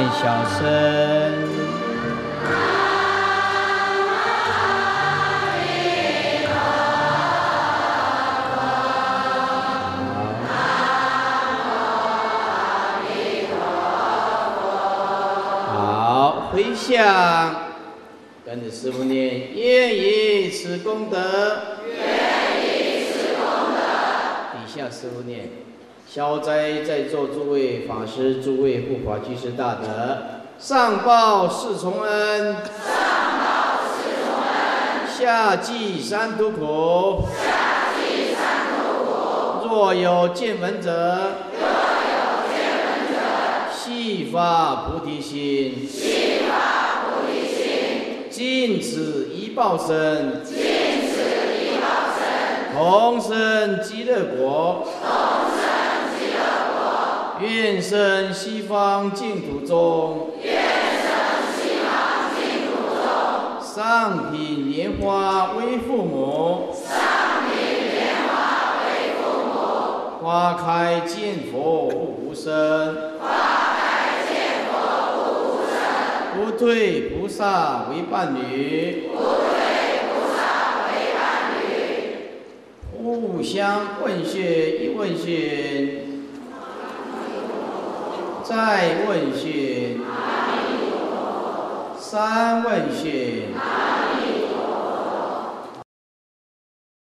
小声。好，回向，跟着师父念：愿以此功德， 愿以此功德。 底下师父念。消灾在座诸位法师、诸位护法居士大德，上报四重恩，下济三途苦，若有见闻者，悉发菩提心，尽此一报身，同生极乐国。愿生西方净土中，上品莲花为父母，花开见佛不无生，不退菩萨为伴侣，互相问讯一问讯。再问讯，三问讯，